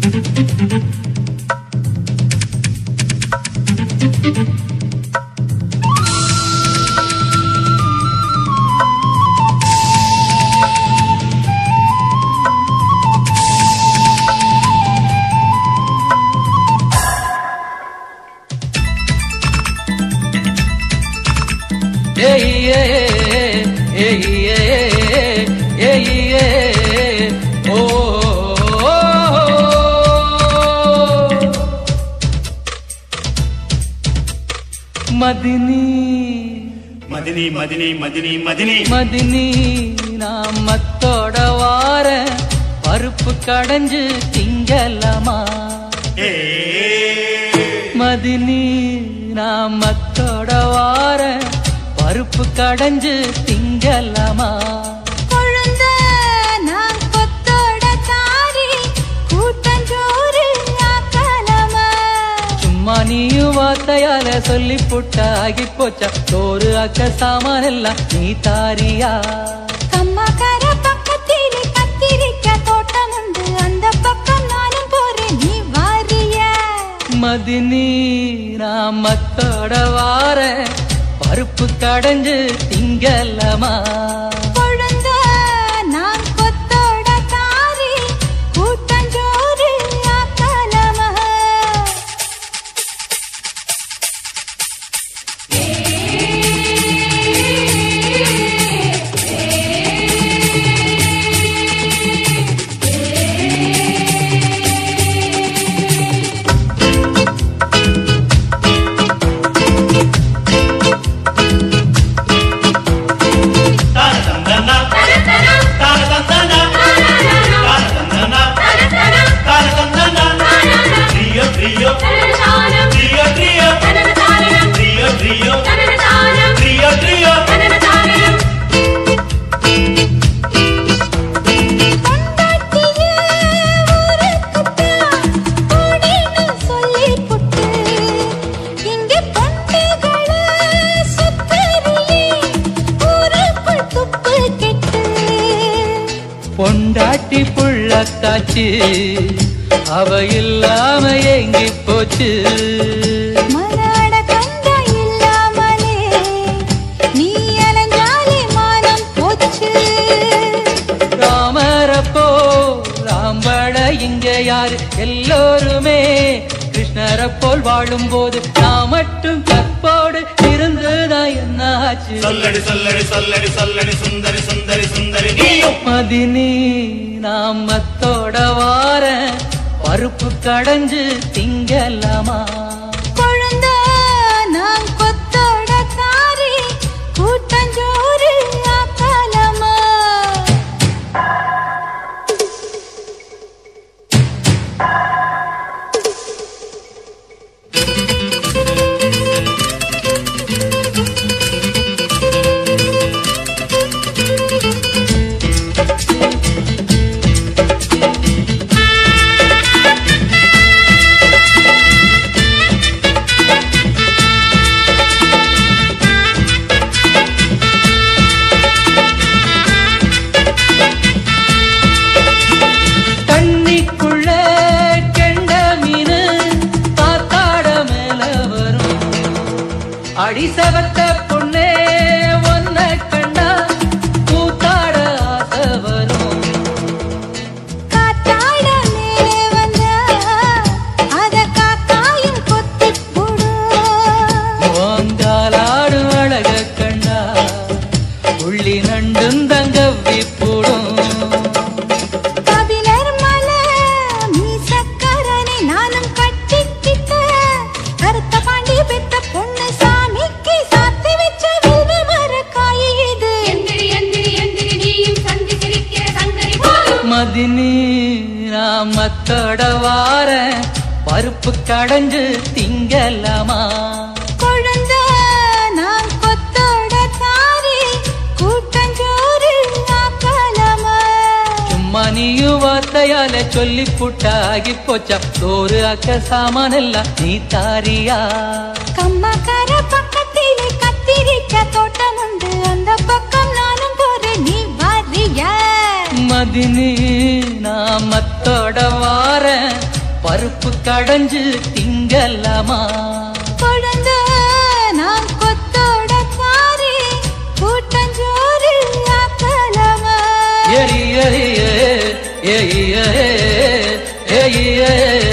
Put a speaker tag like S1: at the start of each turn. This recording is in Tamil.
S1: மதினி
S2: மதினி மதினி மதினி மதினி
S1: மதினி நான் மத்தோட வார பருப்பு கடைஞ்சு திங்கலமா மதினி நான் மத்தோட வார பருப்பு கடைஞ்சு திங்கலமா நீயும் வார்த்தையால சொல்லி புட்டாகி போச்சா சோறு அக்க சாமான் எல்லாம் நீ தாரியா
S3: கம்மாக்கார பக்கத்திலே கத்திரிக்க தோட்டம் உண்டு அந்த பக்கம் நானும் போறேன் நீ வாரியா
S1: மதினி நான் மத்தோட வார பருப்பு கடைஞ்சு திங்கலமா பொண்டாட்டி புள்ளத்தாச்சு அவ இல்லாம எங்கி போச்சு
S3: மனாட கந்தா இல்லாமலே நீ அலைஞ்சாலே மானம் போச்சு
S1: ராமரப்போ ராம்பட இங்க யாரு எல்லோருமே கிருஷ்ணரப்போல் வாழும் போது நான் மட்டும் கற்போடு இருந்துதான் என்ன ஆச்சு
S2: சொல்லடி சொல்லடி சொல்லடி சொல்லடி சுந்தரி சுந்தரி சுந்தரி
S1: மதினி நான் மத்தோட வார பருப்பு கடைஞ்சு திங்கலமா
S3: கொழுந்த நான் கொத்தோட காரி கூட்டஞ்சோறு ஆக்கலமா
S1: அடிசவத்த பொண்ணே ஒன்ன கண்டா கூத்தாட ஆசை வரும்
S3: காத்தாட மேலே வந்த அத காக்காயும் கொத்தி போடும்
S1: காலாடு அழக கண்டா உள்ளி நண்டும் தங்கவி போடும்
S3: கபிலர் மலை மீசக்கரனை நானும் கட்டிக்கிட்ட கருத்த பாண்டி பெத்த பொண்ணு
S1: மதினி நான் மத்தோட வார பருப்பு கடைஞ்சு திங்கலமா
S3: கொழுந்த நான் கொத்தோட காரி கூட்டஞ்சோறு ஆக்கலமா
S1: சும்மா நீயும் வார்த்தையால சொல்லி புட்டாகி போச்சா சோறு அக்க சாமான் எல்லாம் நீ தாரியா
S3: கம்மாக்கார பக்கத்திலே கத்திரிக்க தோட்டம் உண்டு அந்த பக்கம் நானும் போறேன் நீ வாரியா
S1: மதினி நான் மத்தோட வார பருப்பு கடைஞ்சு திங்கலாமா
S3: குழந்த நான் கொத்தோட காரி கூட்டஞ்சோறு ஆக்கலாமா
S1: ஏய் ஏய் ஏய் ஏய் ஏய் ஏய்